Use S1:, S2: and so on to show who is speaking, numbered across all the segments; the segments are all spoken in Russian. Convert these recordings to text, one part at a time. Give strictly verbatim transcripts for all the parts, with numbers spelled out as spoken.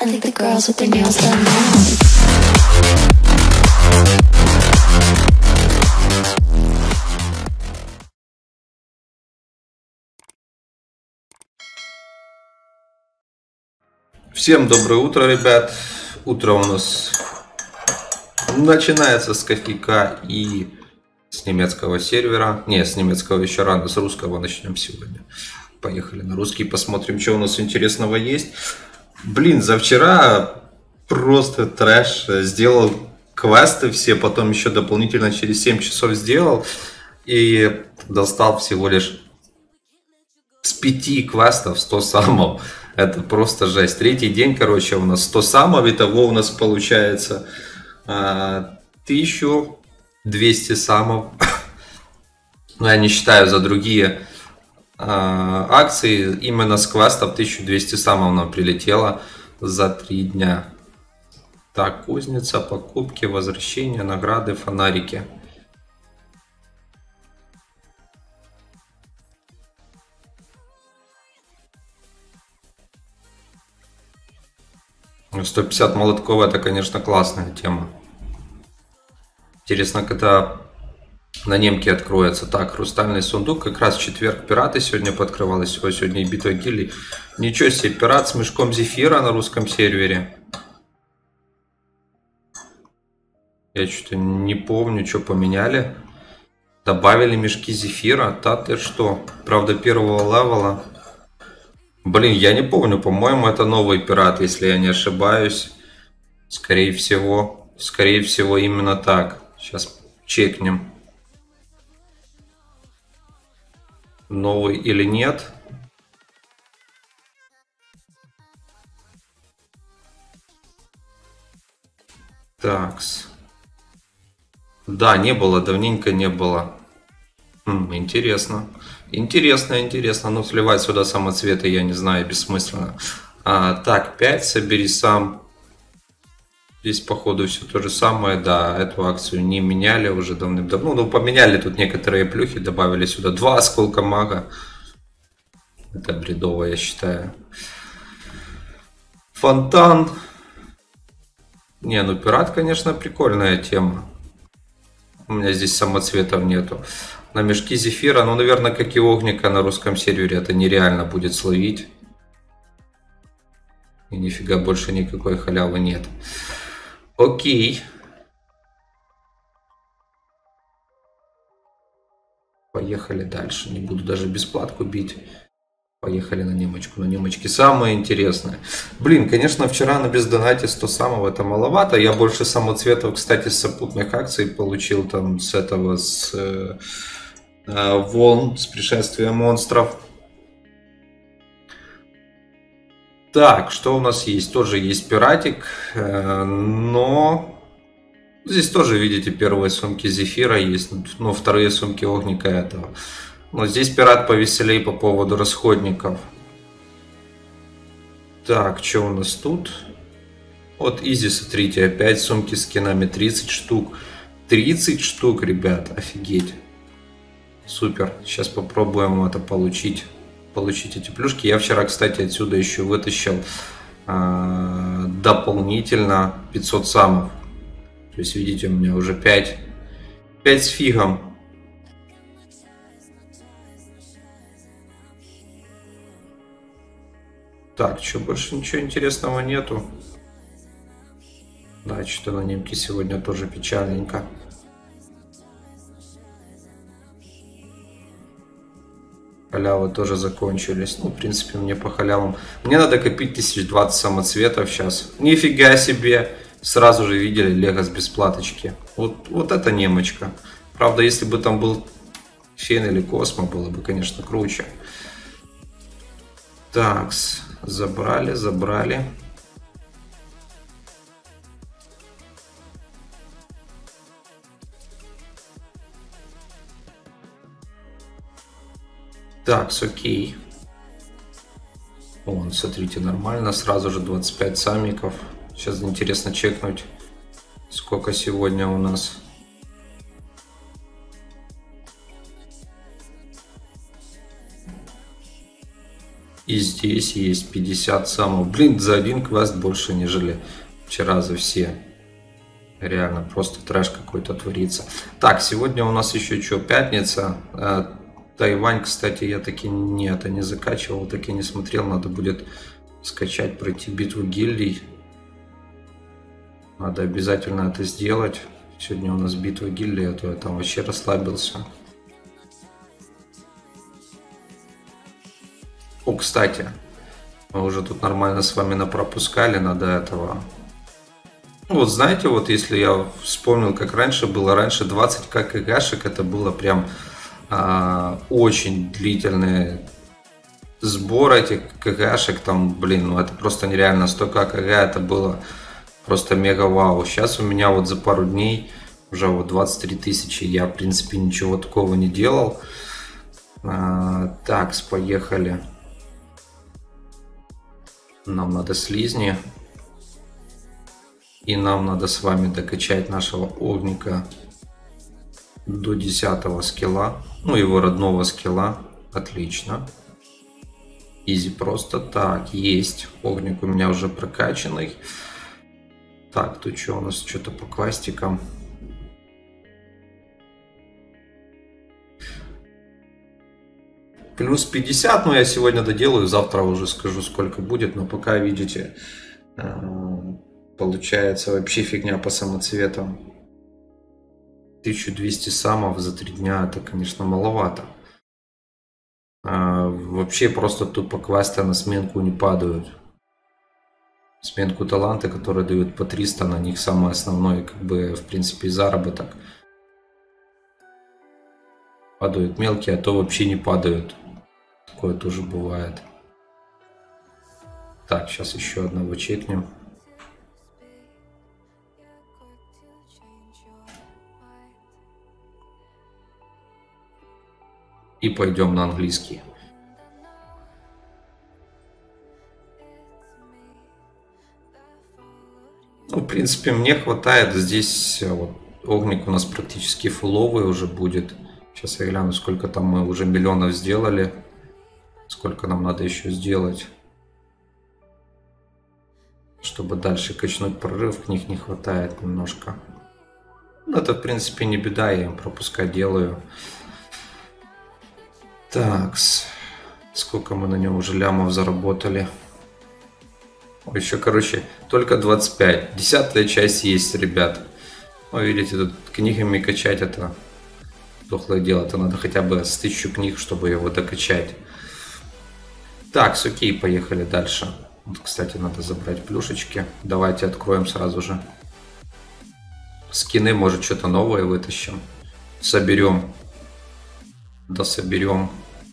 S1: I think the girls with their nails done now.
S2: Всем доброе утро, ребят. Утро у нас начинается с кофейка и с немецкого сервера. Не, с немецкого еще рано, с русского начнем сегодня. Поехали на русский, посмотрим, что у нас интересного есть. Блин, за вчера просто трэш. Сделал квесты все, потом еще дополнительно через семь часов сделал. И достал всего лишь с пяти квестов сто самов. Это просто жесть. Третий день, короче, у нас сто самов. Итого у нас получается тысяча двести самов. Но я не считаю за другие акции. Именно с квестов тысяча двести самов нам прилетело за три дня. Так, кузница, покупки, возвращения, награды, фонарики. сто пятьдесят молотков — это, конечно, классная тема. Интересно, когда на немке откроется. Так, хрустальный сундук. Как раз в четверг пираты сегодня подкрывалось. Всего сегодня и битва гильдий. Ничего себе, пират с мешком зефира на русском сервере. Я что-то не помню, что поменяли. Добавили мешки зефира. Да ты что? Правда, первого левела. Блин, я не помню. По-моему, это новый пират, если я не ошибаюсь. Скорее всего. Скорее всего, именно так. Сейчас чекнем. Новый или нет. Такс. Да, не было, давненько не было. Хм, интересно. Интересно, интересно. Но сливать сюда самоцветы, я не знаю, бессмысленно. А, так, пять, собери сам. Здесь, походу, все то же самое. Да, эту акцию не меняли уже давным-давно. Ну, поменяли тут некоторые плюхи, добавили сюда два осколка мага. Это бредово, я считаю. Фонтан. Не, ну пират, конечно, прикольная тема. У меня здесь самоцветов нету. На мешки зефира, ну, наверное, как и огника на русском сервере, это нереально будет словить. И нифига больше никакой халявы нет. Окей. Поехали дальше. Не буду даже бесплатку бить. Поехали на немочку. На немочке самое интересное. Блин, конечно, вчера на бездонате сто самов это маловато. Я больше самоцветов, кстати, с сопутных акций получил там с этого, с э, э, волн, с пришествия монстров. Так, что у нас есть? Тоже есть пиратик, э, но здесь тоже, видите, первые сумки зефира есть, но вторые сумки огника этого. Но здесь пират повеселей по поводу расходников. Так, что у нас тут? Вот изи, смотрите, опять сумки с скинами, тридцать штук. тридцать штук, ребят, офигеть. Супер, сейчас попробуем это получить. Получить эти плюшки. Я вчера, кстати, отсюда еще вытащил э, дополнительно пятьсот самов. То есть, видите, у меня уже пять, пять с фигом. Так, что, больше ничего интересного нету. Да, что-то на немке сегодня тоже печальненько. Халявы тоже закончились. Ну, в принципе, мне по халявам. Мне надо копить тысяч двадцать самоцветов сейчас. Нифига себе. Сразу же видели лего с бесплаточки. Вот, вот это немочка. Правда, если бы там был Фен или Космо, было бы, конечно, круче. Такс. Забрали, забрали. Так, окей. Вон, смотрите, нормально. Сразу же двадцать пять самиков. Сейчас интересно чекнуть, сколько сегодня у нас. И здесь есть пятьдесят самов. Блин, за один квест больше, нежели вчера за все. Реально, просто трэш какой-то творится. Так, сегодня у нас еще что, пятница. Тайвань, кстати, я таки не это не закачивал, таки не смотрел. Надо будет скачать, пройти битву гильдий. Надо обязательно это сделать. Сегодня у нас битва гильдий, а то я там вообще расслабился. О, кстати, мы уже тут нормально с вами напропускали, надо этого... Ну, вот знаете, вот если я вспомнил, как раньше было, раньше двадцать кгшек, это было прям а, очень длительный сбор этих кгшек, там, блин, ну это просто нереально, сто кг это было просто мега вау. Сейчас у меня вот за пару дней уже вот двадцать три тысячи, я в принципе ничего такого не делал. А, так, поехали. Нам надо слизни. И нам надо с вами докачать нашего огника до десятого скилла. Ну, его родного скилла. Отлично. Изи просто. Так, есть. Огник у меня уже прокачанный. Так, тут что у нас? Что-то по квастикам. Плюс пятьдесят, но я сегодня доделаю. Завтра уже скажу, сколько будет. Но пока, видите... Получается вообще фигня по самоцветам. тысяча двести самов за три дня, это, конечно, маловато. А, вообще просто тупо квесты на сменку не падают. Сменку таланты, которые дают по триста, на них самый основной, как бы, в принципе, заработок. Падают мелкие, а то вообще не падают. Такое тоже бывает. Так, сейчас еще одного чекнем. И пойдем на английский. Ну, в принципе, мне хватает. Здесь вот, огник у нас практически фуловый уже будет. Сейчас я гляну, сколько там мы уже миллионов сделали. Сколько нам надо еще сделать, чтобы дальше качнуть прорыв. Книг не хватает немножко. Ну, это, в принципе, не беда. Я им пропуска делаю. Так, сколько мы на нем уже лямов заработали. Еще, короче, только двадцать пять. Десятая часть есть, ребят. Ну, видите, тут книгами качать это дохлое дело. Это надо хотя бы с тысячу книг, чтобы его докачать. Так, окей, поехали дальше. Вот, кстати, надо забрать плюшечки. Давайте откроем сразу же. Скины, может, что-то новое вытащим. Соберем. Да соберем.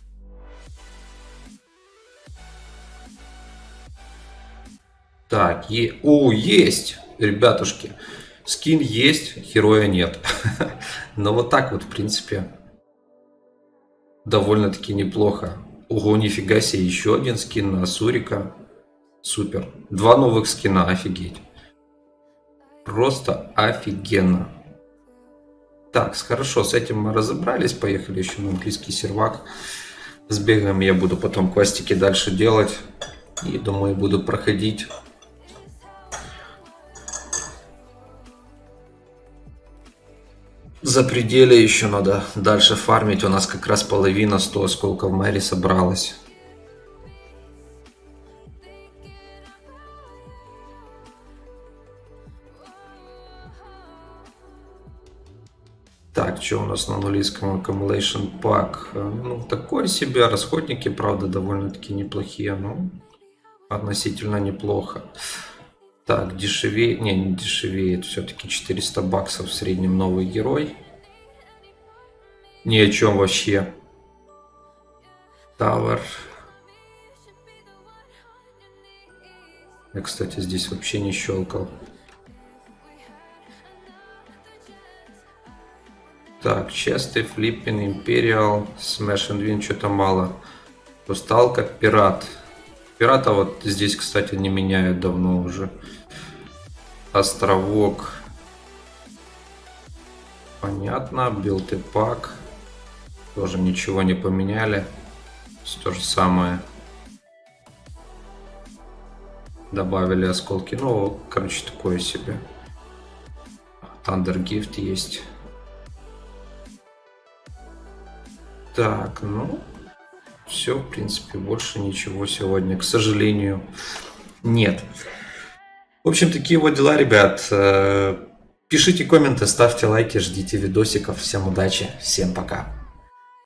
S2: Так, е... О, есть, ребятушки. Скин есть, героя нет. Но вот так вот, в принципе, довольно-таки неплохо. Ого, нифига себе, еще один скин на Асурика. Супер. Два новых скина, офигеть. Просто офигенно. Так, хорошо, с этим мы разобрались. Поехали еще на английский сервак. Сбегаем, я буду потом квестики дальше делать. И думаю, буду проходить. За пределы еще надо дальше фармить. У нас как раз половина, сто осколков Мэри собралась. Так, что у нас на английском? Accumulation Pack. Ну, такое себе. Расходники, правда, довольно-таки неплохие. Но относительно неплохо. Так, дешевее. Не, не дешевеет. Все-таки четыреста баксов в среднем новый герой. Ни о чем вообще. Тавер. Я, кстати, здесь вообще не щелкал. Так, Честы, Флиппин, Империал, Smash and Win, что-то мало. Русталка, Пират. Пирата вот здесь, кстати, не меняют давно уже. Островок. Понятно. Билд и пак. Тоже ничего не поменяли. То же самое. добавили осколки. Ну, короче, такое себе. Thunder Gift есть. Так, ну, все, в принципе, больше ничего сегодня, к сожалению, нет. В общем, такие вот дела, ребят. Пишите комменты, ставьте лайки, ждите видосиков. Всем удачи, всем пока.